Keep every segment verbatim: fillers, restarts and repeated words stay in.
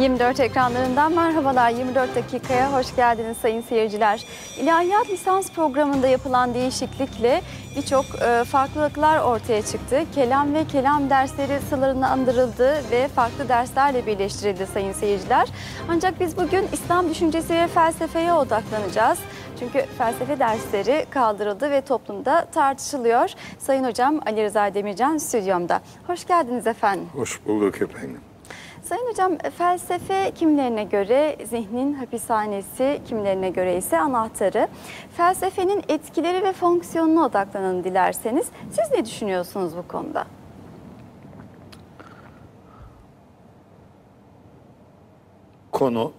yirmi dört ekranlarından merhabalar. yirmi dört dakikaya hoş geldiniz sayın seyirciler. İlahiyat lisans programında yapılan değişiklikle birçok e, farklılıklar ortaya çıktı. Kelam ve kelam dersleri sınırlandırıldı ve farklı derslerle birleştirildi sayın seyirciler. Ancak biz bugün İslam düşüncesi ve felsefeye odaklanacağız. Çünkü felsefe dersleri kaldırıldı ve toplumda tartışılıyor. Sayın Hocam Ali Rıza Demircan stüdyomda. Hoş geldiniz efendim. Hoş bulduk efendim. Sayın Hocam, felsefe kimilerine göre zihnin hapishanesi, kimilerine göre ise anahtarı. Felsefenin etkileri ve fonksiyonuna odaklanın dilerseniz. Siz ne düşünüyorsunuz bu konuda? Konu,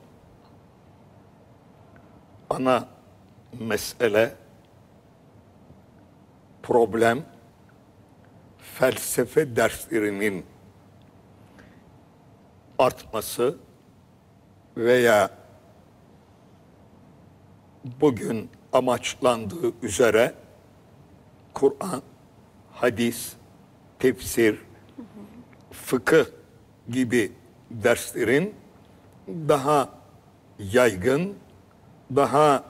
ana mesele, problem, felsefe derslerinin artması veya bugün amaçlandığı üzere Kur'an, hadis, tefsir, fıkıh gibi derslerin daha yaygın, daha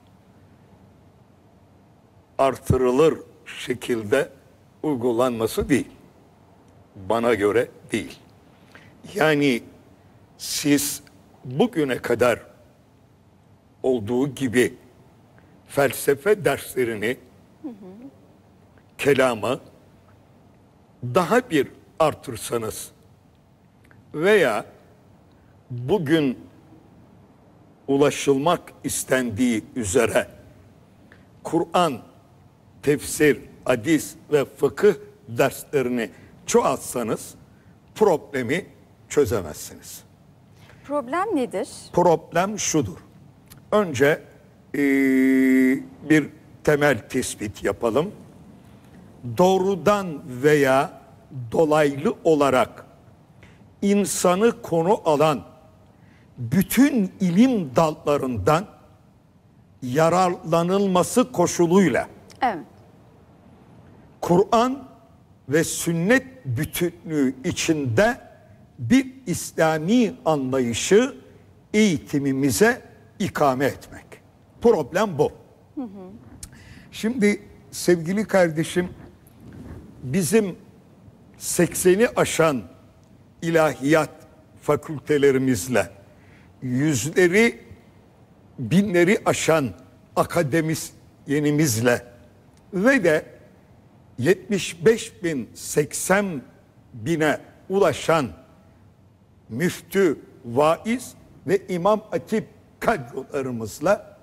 artırılır şekilde uygulanması değil. Bana göre değil. Yani siz bugüne kadar olduğu gibi felsefe derslerini, hı hı. kelamı daha bir artırsanız veya bugün ulaşılmak istendiği üzere Kur'an, tefsir, hadis ve fıkıh derslerini çoğaltsanız problemi çözemezsiniz. Problem nedir? Problem şudur. Önce e, bir temel tespit yapalım. Doğrudan veya dolaylı olarak insanı konu alan bütün ilim dallarından yararlanılması koşuluyla evet. Kur'an ve sünnet bütünlüğü içinde bir İslami anlayışı eğitimimize ikame etmek. Problem bu. Hı hı. Şimdi sevgili kardeşim, bizim sekseni aşan ilahiyat fakültelerimizle yüzleri, binleri aşan akademisyenimizle ve de yetmiş beş bin, seksen bine ulaşan müftü, vaiz ve imam hatip kadrolarımızla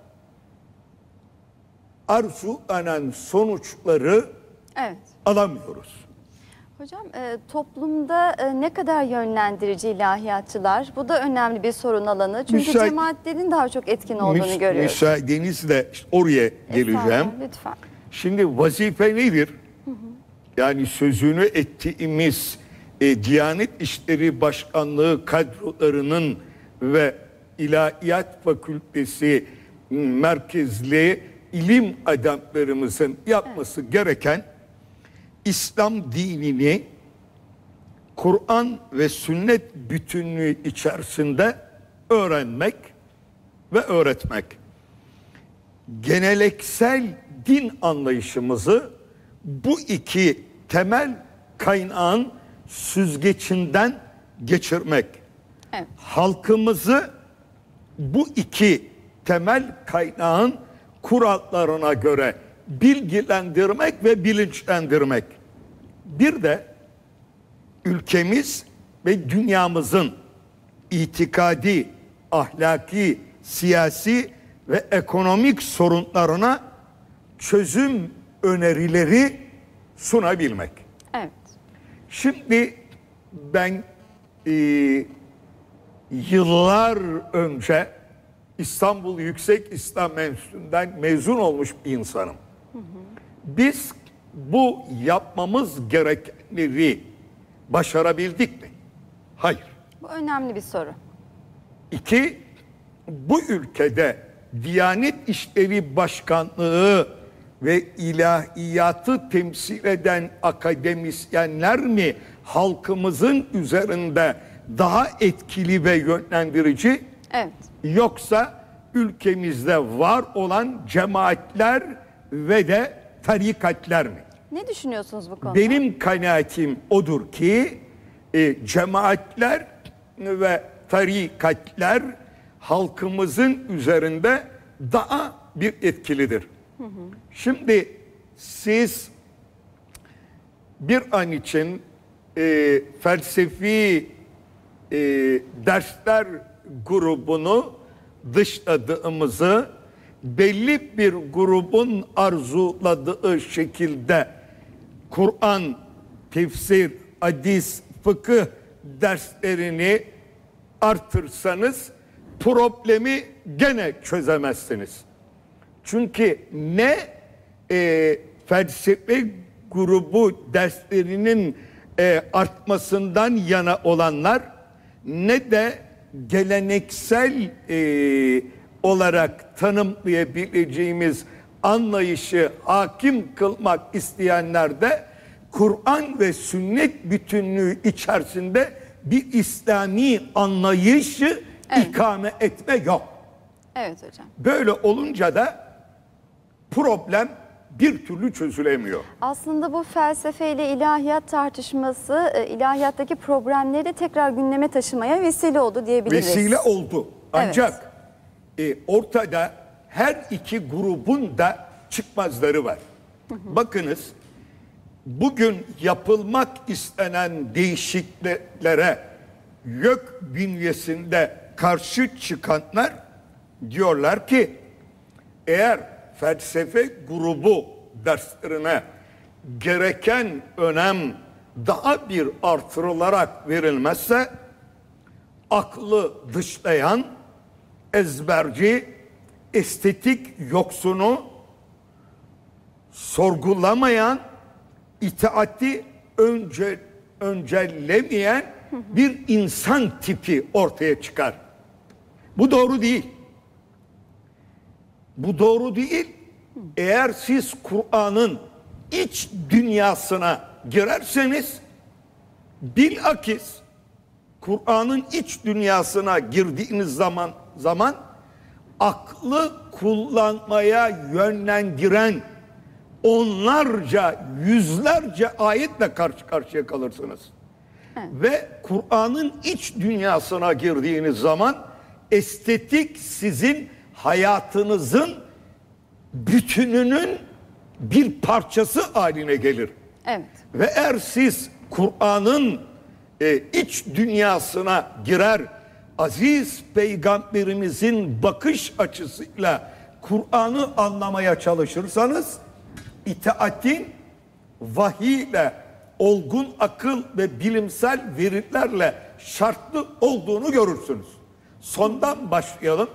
arzulanan sonuçları evet. alamıyoruz. Hocam e, toplumda e, ne kadar yönlendirici ilahiyatçılar? Bu da önemli bir sorun alanı. Çünkü Müsa cemaatlerin daha çok etkin olduğunu müs görüyoruz. Müsaadenizle oraya geleceğim. Lütfen. Şimdi vazife nedir? Hı hı. Yani sözünü ettiğimiz e, Diyanet İşleri Başkanlığı kadrolarının ve İlahiyat Fakültesi merkezli ilim adamlarımızın yapması evet. gereken İslam dinini Kur'an ve sünnet bütünlüğü içerisinde öğrenmek ve öğretmek. Geneleksel din anlayışımızı bu iki temel kaynağın süzgecinden geçirmek. Evet. Halkımızı bu iki temel kaynağın kurallarına göre bilgilendirmek ve bilinçlendirmek. Bir de ülkemiz ve dünyamızın itikadi, ahlaki, siyasi ve ekonomik sorunlarına çözüm önerileri sunabilmek. Evet. Şimdi ben e, yıllar önce İstanbul Yüksek İslam Enstitüsü'nden mezun olmuş bir insanım. Hı hı. Biz bu yapmamız gerekenleri başarabildik mi? Hayır. Bu önemli bir soru. İki, bu ülkede Diyanet İşleri Başkanlığı ve ilahiyatı temsil eden akademisyenler mi halkımızın üzerinde daha etkili ve yönlendirici, Evet. yoksa ülkemizde var olan cemaatler ve de tarikatler mi? Ne düşünüyorsunuz bu konuda? Benim kanaatim odur ki e, cemaatler ve tarikatler halkımızın üzerinde daha bir etkilidir. Hı hı. Şimdi siz bir an için e, felsefi e, dersler grubunu dışladığımızı, belli bir grubun arzuladığı şekilde Kur'an, tefsir, hadis, fıkıh derslerini artırsanız problemi gene çözemezsiniz. Çünkü ne e, felsefe grubu derslerinin e, artmasından yana olanlar, ne de geleneksel e, olarak tanımlayabileceğimiz anlayışı hakim kılmak isteyenler de Kur'an ve sünnet bütünlüğü içerisinde bir İslami anlayışı evet. ikame etme yok. Evet hocam. Böyle olunca da problem bir türlü çözülemiyor. Aslında bu felsefe ile ilahiyat tartışması e, ilahiyattaki problemleri tekrar gündeme taşımaya vesile oldu diyebiliriz. Vesile oldu. Ancak evet. e, ortada her iki grubun da çıkmazları var. Hı hı. Bakınız, bugün yapılmak istenen değişikliklere YÖK bünyesinde karşı çıkanlar diyorlar ki, eğer felsefe grubu derslerine gereken önem daha bir artırılarak verilmezse, aklı dışlayan, ezberci, estetik yoksunu, sorgulamayan, itaati önce, öncellemeyen bir insan tipi ortaya çıkar. Bu doğru değil. Bu doğru değil. Eğer siz Kur'an'ın iç dünyasına girerseniz, bilakis Kur'an'ın iç dünyasına girdiğiniz zaman zaman aklı kullanmaya yönlendiren onlarca, yüzlerce ayetle karşı karşıya kalırsınız. Evet. Ve Kur'an'ın iç dünyasına girdiğiniz zaman estetik sizin hayatınızın bütününün bir parçası haline gelir. Evet. Ve eğer siz Kur'an'ın e, iç dünyasına girer, aziz peygamberimizin bakış açısıyla Kur'an'ı anlamaya çalışırsanız, itaatin vahiyle, olgun akıl ve bilimsel verilerle şartlı olduğunu görürsünüz. Sondan başlayalım.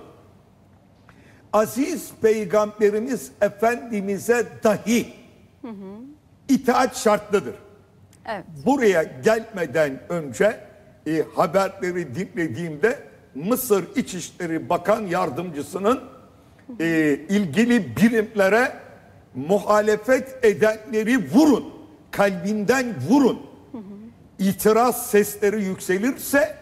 Aziz Peygamberimiz Efendimiz'e dahi hı hı. itaat şartlıdır. Evet. Buraya gelmeden önce e, haberleri dinlediğimde Mısır İçişleri Bakan Yardımcısının e, ilgili birimlere muhalefet edenleri vurun, kalbinden vurun. Hı hı. İtiraz sesleri yükselirse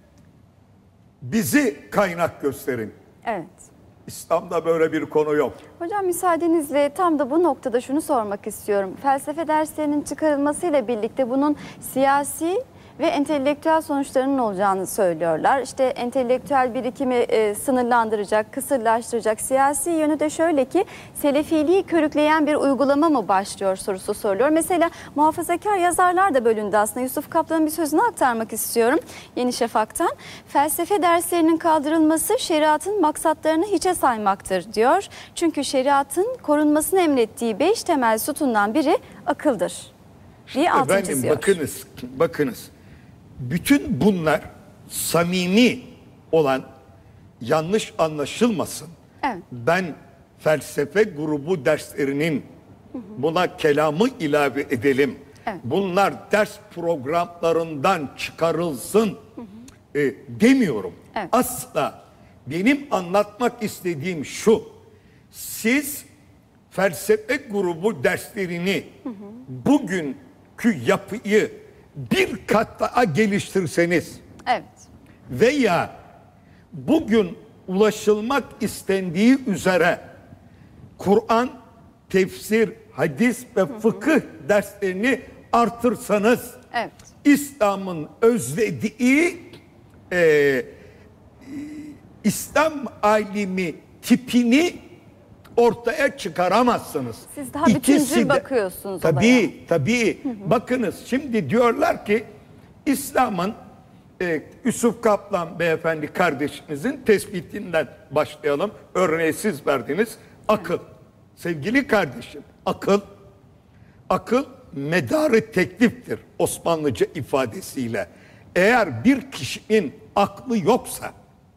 bizi kaynak gösterin. Evet. İslam'da böyle bir konu yok. Hocam müsaadenizle tam da bu noktada şunu sormak istiyorum. Felsefe derslerinin çıkarılmasıyla birlikte bunun siyasi ve entelektüel sonuçlarının olacağını söylüyorlar. İşte entelektüel birikimi e, sınırlandıracak, kısırlaştıracak. Siyasi yönü de şöyle ki, selefiliği körükleyen bir uygulama mı başlıyor sorusu soruluyor. Mesela muhafazakar yazarlar da bölündü aslında. Yusuf Kaplan'ın bir sözünü aktarmak istiyorum Yeni Şafak'tan. Felsefe derslerinin kaldırılması şeriatın maksatlarını hiçe saymaktır diyor. Çünkü şeriatın korunmasını emrettiği beş temel sütundan biri akıldır diye altını Efendim, çiziyor. bakınız, bakınız. Bütün bunlar samimi olan, yanlış anlaşılmasın. Evet. Ben felsefe grubu derslerinin buna kelamı ilave edelim. Evet. Bunlar ders programlarından çıkarılsın hı hı. E, demiyorum. Evet. Asla. Benim anlatmak istediğim şu. Siz felsefe grubu derslerini hı hı. bugünkü yapıyı bir kat daha geliştirseniz, Evet. Veya bugün ulaşılmak istendiği üzere Kur'an, tefsir, hadis ve fıkıh derslerini artırsanız, Evet. İslam'ın özlediği e, İslam alimi tipini ortaya çıkaramazsınız. Siz daha bütüncül bakıyorsunuz tabii, olaya. Tabii. Bakınız şimdi diyorlar ki İslam'ın e, Yusuf Kaplan beyefendi kardeşimizin tespitinden başlayalım. Örneği siz verdiniz. Akıl. Sevgili kardeşim, akıl akıl medarı tekliftir Osmanlıca ifadesiyle. Eğer bir kişinin aklı yoksa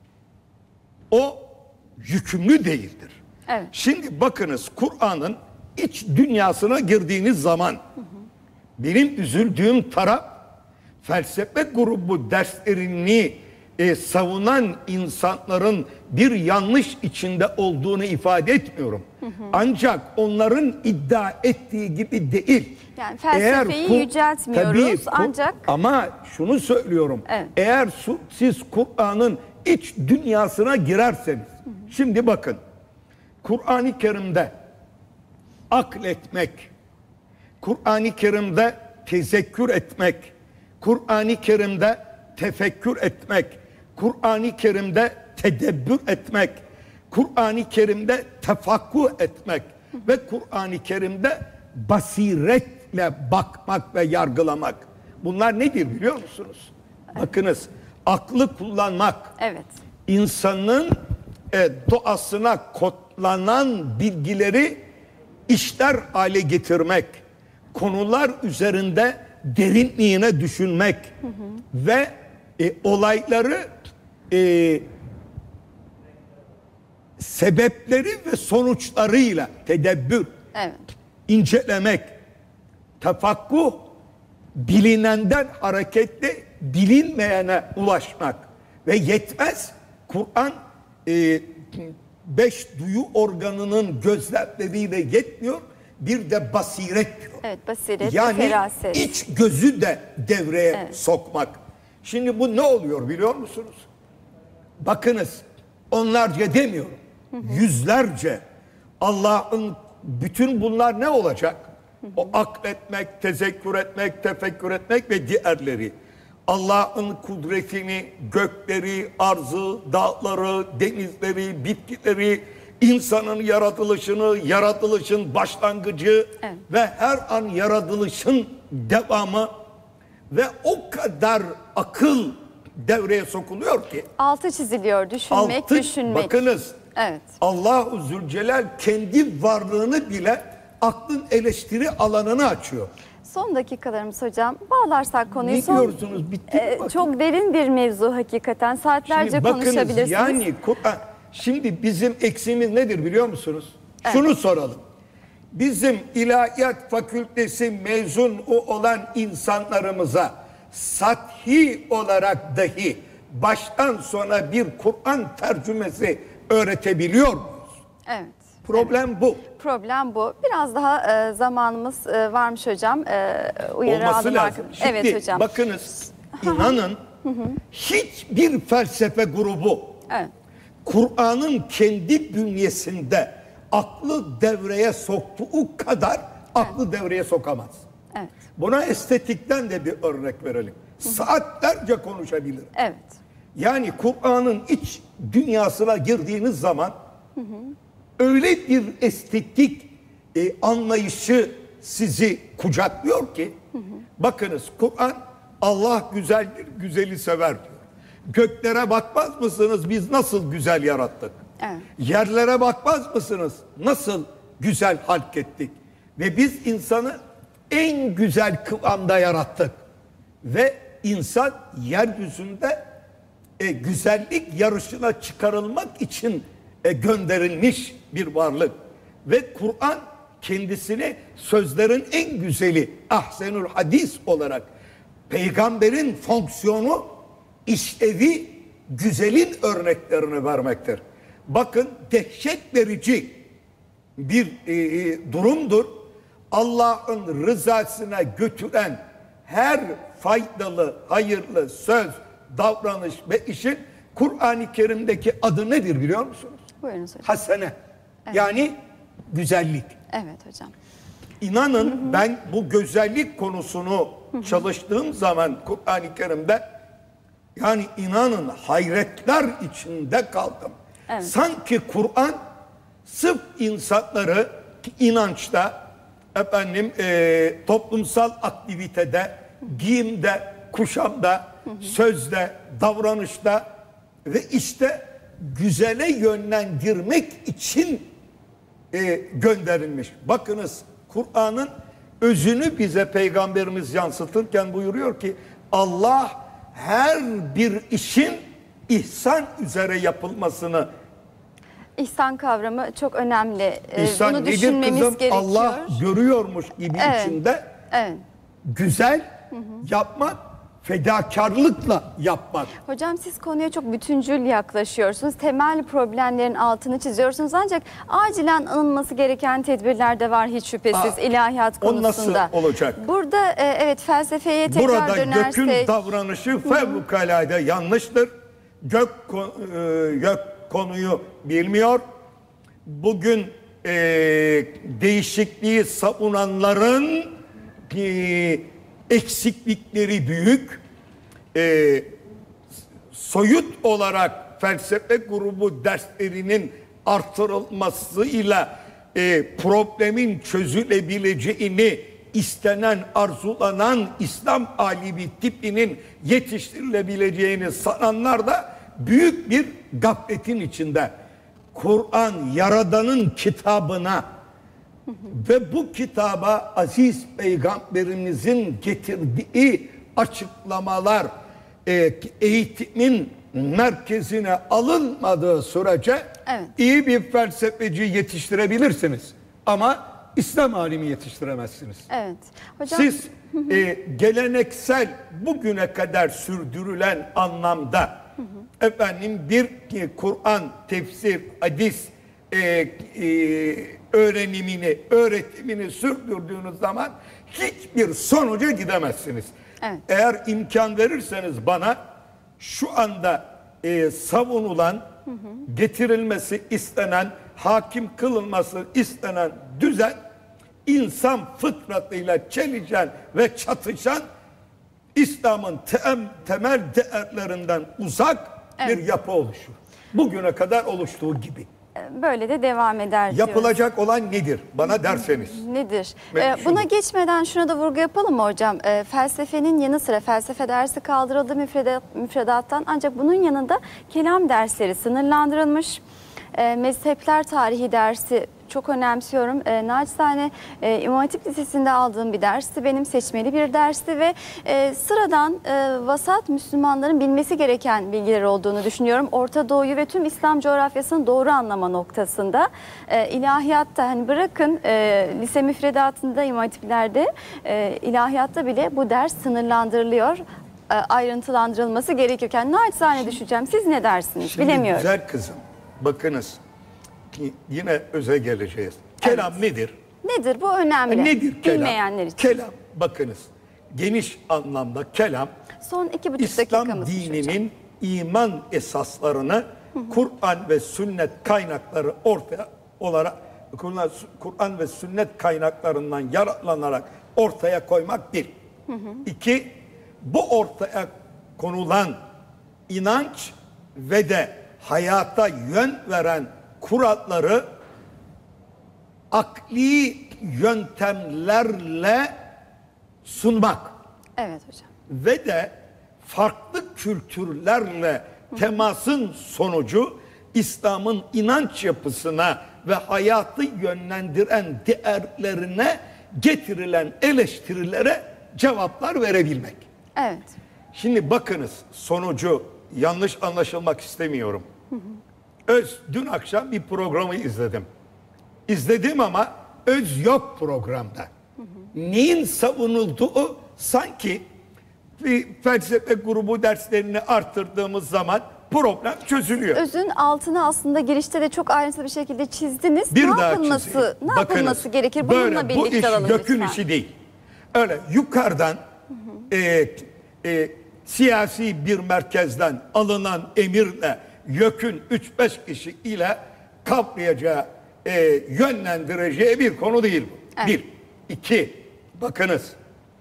o yükümlü değildir. Evet. Şimdi bakınız Kur'an'ın iç dünyasına girdiğiniz zaman hı hı. benim üzüldüğüm taraf felsefe grubu derslerini e, savunan insanların bir yanlış içinde olduğunu ifade etmiyorum. Hı hı. Ancak onların iddia ettiği gibi değil. Yani felsefeyi eğer, yüceltmiyoruz tabii, ancak... Ama şunu söylüyorum. Evet. Eğer siz Kur'an'ın iç dünyasına girerseniz. Hı hı. Şimdi bakın. Kur'an-ı Kerim'de akletmek, Kur'an-ı Kerim'de tezekkür etmek, Kur'an-ı Kerim'de tefekkür etmek, Kur'an-ı Kerim'de tedebbür etmek, Kur'an-ı Kerim'de tefakkuh etmek ve Kur'an-ı Kerim'de basiretle bakmak ve yargılamak. Bunlar nedir biliyor musunuz? Evet. Bakınız, aklı kullanmak. Evet. İnsanın e, doğasına kodlanan bilgileri işler hale getirmek, konular üzerinde derinliğine düşünmek hı hı. ve e, olayları e, sebepleri ve sonuçlarıyla tedebbür, evet. incelemek, tefakkuh, bilinenden hareketle bilinmeyene ulaşmak ve yetmez Kur'an e, beş duyu organının gözlemleriyle yetmiyor, bir de basiret diyor. Evet, basiret, yani feraset. iç gözü de devreye evet. sokmak. Şimdi bu ne oluyor biliyor musunuz? Bakınız, onlarca demiyorum, hı hı. yüzlerce Allah'ın bütün bunlar ne olacak? Hı hı. O akletmek, tezekkür etmek, tefekkür etmek ve diğerleri. Allah'ın kudretini, gökleri, arzı, dağları, denizleri, bitkileri, insanın yaratılışını, yaratılışın başlangıcı evet. ve her an yaratılışın devamı ve o kadar akıl devreye sokuluyor ki. Altı çiziliyor, düşünmek, altı, düşünmek. Bakınız, evet. Allah-u Zülcelal kendi varlığını bile aklın eleştiri alanını açıyor. Son dakikalarımız hocam. Bağlarsak konuyu ne son... Ne diyorsunuz? Bitti mi? E, çok derin bir mevzu hakikaten. Saatlerce şimdi bakınız, konuşabilirsiniz. Yani Kur'an... Şimdi bizim eksiğimiz nedir biliyor musunuz? Evet. Şunu soralım. Bizim ilahiyat fakültesi mezun olan insanlarımıza sathi olarak dahi baştan sona bir Kur'an tercümesi öğretebiliyor muyuz? Evet. Problem evet. bu. Problem bu. Biraz daha e, zamanımız e, varmış hocam. E, uyarı Olması lazım. Hakkında. Şimdi evet hocam. Bakınız, inanın hiçbir felsefe grubu evet. Kur'an'ın kendi bünyesinde aklı devreye soktuğu kadar aklı evet. devreye sokamaz. Evet. Buna estetikten de bir örnek verelim. Hı-hı. Saatlerce konuşabilirim. Evet. Yani Kur'an'ın iç dünyasına girdiğiniz zaman hı hı. öyle bir estetik e, anlayışı sizi kucaklıyor ki hı hı. bakınız Kur'an Allah güzeldir, güzeli sever diyor. Göklere bakmaz mısınız biz nasıl güzel yarattık? Evet. Yerlere bakmaz mısınız nasıl güzel halk ettik? Ve biz insanı en güzel kıvamda yarattık. Ve insan yeryüzünde e, güzellik yarışına çıkarılmak için e, gönderilmiş bir varlık. Ve Kur'an kendisini sözlerin en güzeli, ahsenül hadis olarak peygamberin fonksiyonu, işlevi, güzelin örneklerini vermektir. Bakın dehşet verici bir e, durumdur. Allah'ın rızasına götüren her faydalı, hayırlı söz, davranış ve işin Kur'an-ı Kerim'deki adı nedir biliyor musunuz? Buyurunuz hocam. Hasene. Yani güzellik. Evet hocam. İnanın, hı hı, ben bu güzellik konusunu, hı hı, çalıştığım zaman Kur'an-ı Kerim'de, yani inanın hayretler içinde kaldım. Evet. Sanki Kur'an sırf insanları inançta, efendim e, toplumsal aktivitede, giyimde, kuşamda, hı hı, sözde, davranışta ve işte güzele yönlendirmek için e, gönderilmiş. Bakınız, Kur'an'ın özünü bize Peygamberimiz yansıtırken buyuruyor ki Allah her bir işin ihsan üzere yapılmasını. İhsan kavramı çok önemli. İhsan Bunu nedir düşünmemiz kızım? gerekiyor. Allah görüyormuş gibi, evet, içinde, evet, güzel, hı hı, yapmak, fedakarlıkla yapmak. Hocam siz konuya çok bütüncül yaklaşıyorsunuz. Temel problemlerin altını çiziyorsunuz. Ancak acilen alınması gereken tedbirler de var hiç şüphesiz. Aa, ilahiyat konusunda. O nasıl olacak? Burada e, evet felsefeye tekrar Burada dönersek. Burada gökün davranışı fevkalade yanlıştır. Gök, e, gök konuyu bilmiyor. Bugün e, değişikliği savunanların e, eksiklikleri büyük. E, soyut olarak felsefe grubu derslerinin artırılmasıyla e, problemin çözülebileceğini, istenen, arzulanan İslam alimi tipinin yetiştirilebileceğini sananlar da büyük bir gafletin içinde. Kur'an Yaradan'ın kitabına ve bu kitaba aziz Peygamberimizin getirdiği açıklamalar e, eğitimin merkezine alınmadığı sürece, evet, iyi bir felsefeci yetiştirebilirsiniz ama İslam alimi yetiştiremezsiniz. Evet. Hocam, siz e, geleneksel bugüne kadar sürdürülen anlamda, hı hı, efendim bir e, Kur'an, tefsir, hadis e, e, öğrenimini, öğretimini sürdürdüğünüz zaman hiçbir sonuca gidemezsiniz. Evet. Eğer imkan verirseniz bana, şu anda e, savunulan, hı hı, getirilmesi istenen, hakim kılınması istenen düzen, insan fıtratıyla çelişen ve çatışan, İslam'ın tem, temel değerlerinden uzak, evet, bir yapı oluşur. Bugüne kadar oluştuğu gibi. Böyle de devam eder diyoruz. Yapılacak olan nedir? Bana derseniz. Nedir? Ee, buna geçmeden şuna da vurgu yapalım mı hocam? Ee, felsefenin yanı sıra felsefe dersi kaldırıldı müfredat, müfredattan. Ancak bunun yanında kelam dersleri sınırlandırılmış. Ee, mezhepler tarihi dersi çok önemsiyorum. E, naçizane e, İmam Hatip Lisesi'nde aldığım bir dersti. Benim seçmeli bir dersti ve e, sıradan e, vasat Müslümanların bilmesi gereken bilgiler olduğunu düşünüyorum. Orta Doğu'yu ve tüm İslam coğrafyasını doğru anlama noktasında. E, ilahiyatta hani bırakın e, lise müfredatında İmam Hatiplerde e, ilahiyatta bile bu ders sınırlandırılıyor. E, ayrıntılandırılması gerekirken naçizane düşeceğim. Siz ne dersiniz? Şimdi bilemiyorum. Güzel kızım, bakınız. Yine öze geleceğiz. Kelam, evet, nedir? Nedir? Bu önemli. Nedir kelam? Bilmeyenler için. Kelam, bakınız. Geniş anlamda kelam, son iki buçuk İslam dakikamız dininin iman esaslarını Kur'an ve sünnet kaynakları ortaya olarak, Kur'an ve sünnet kaynaklarından yararlanarak ortaya koymak bir. Hı hı. İki, bu ortaya konulan inanç ve de hayata yön veren kuralları akli yöntemlerle sunmak. Evet hocam. Ve de farklı kültürlerle temasın sonucu İslam'ın inanç yapısına ve hayatı yönlendiren değerlerine getirilen eleştirilere cevaplar verebilmek. Evet. Şimdi bakınız, sonucu yanlış anlaşılmak istemiyorum. Hı hı. Öz, dün akşam bir programı izledim. İzledim ama öz yok programda. Hı hı. Neyin savunulduğu sanki bir felsefe grubu derslerini arttırdığımız zaman problem çözülüyor. Özün altını aslında girişte de çok ayrıntılı bir şekilde çizdiniz. Bir ne daha yapılması, çizeyim. ne Bakınız, yapılması gerekir? Bununla böyle, birlikte bu iş alalım gökün lütfen. işi değil. Öyle yukarıdan hı hı. E, e, siyasi bir merkezden alınan emirle YÖK'ün üç beş kişi ile kaplayacağı, e, yönlendireceği bir konu değil bu. Evet. Bir. İki. Bakınız.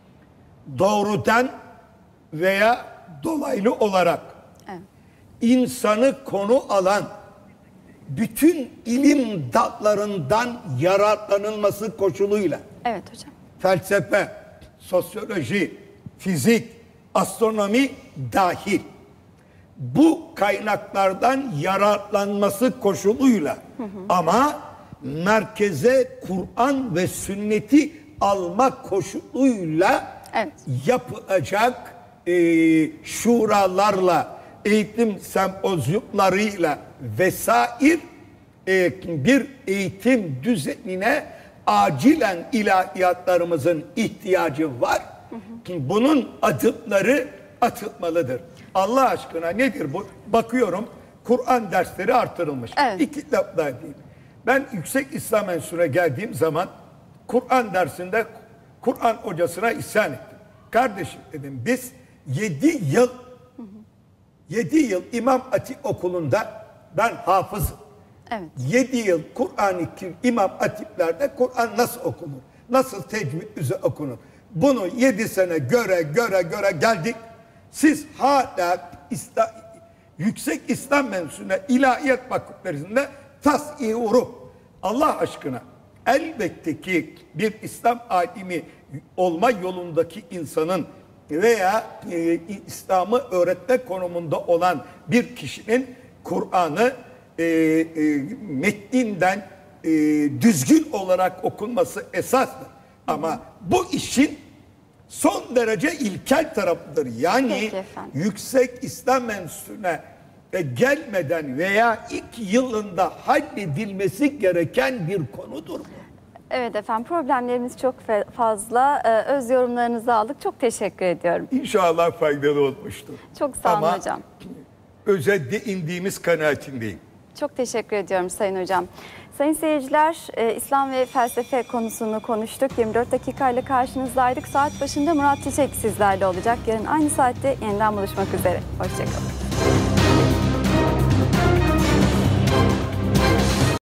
Doğrudan veya dolaylı olarak Evet. insanı konu alan bütün ilim dallarından yararlanılması koşuluyla Evet hocam. felsefe, sosyoloji, fizik, astronomi dahil bu kaynaklardan yararlanması koşuluyla hı hı. ama merkeze Kur'an ve sünneti alma koşuluyla evet. yapılacak e, şuralarla, eğitim sempozyumlarıyla vesaire e, bir eğitim düzenine acilen ilahiyatlarımızın ihtiyacı var. Hı hı. Bunun adımları atılmalıdır. Allah aşkına nedir bu? Bakıyorum Kur'an dersleri artırılmış. Evet. İki laf daha diyeyim. Ben Yüksek İslam Enstitüsü'ne geldiğim zaman Kur'an dersinde Kur'an hocasına isyan ettim. Kardeşim dedim biz yedi yıl yedi yıl İmam Hatip Okulu'nda ben hafızım. Evet. yedi yıl Kur'an-ı Kerim İmam Hatipler'de Kur'an nasıl okunur? Nasıl tecvid üzere okunur? Bunu yedi sene göre göre göre geldik. Siz hala İslam, Yüksek İslam Enstitüsü'ne ilahiyat fakültesinde tas-i urup Allah aşkına elbette ki bir İslam alimi olma yolundaki insanın veya e, İslam'ı öğretme konumunda olan bir kişinin Kur'an'ı e, e, metninden e, düzgün olarak okunması esastır. Ama bu işin son derece ilkel tarafıdır. Yani Yüksek İslam Enstitüsü'ne e, gelmeden veya ilk yılında halledilmesi gereken bir konudur bu. Evet efendim, problemlerimiz çok fazla. Ee, öz yorumlarınızı aldık. Çok teşekkür ediyorum. İnşallah faydalı olmuştur. Çok sağ olun Ama hocam. özetle indiğimiz kanaatindeyim. Çok teşekkür ediyorum Sayın Hocam. Sayın seyirciler, e, İslam ve felsefe konusunu konuştuk. yirmi dört dakikayla karşınızdaydık. Saat başında Murat Çiçek sizlerle olacak. Yarın aynı saatte yeniden buluşmak üzere. Hoşçakalın.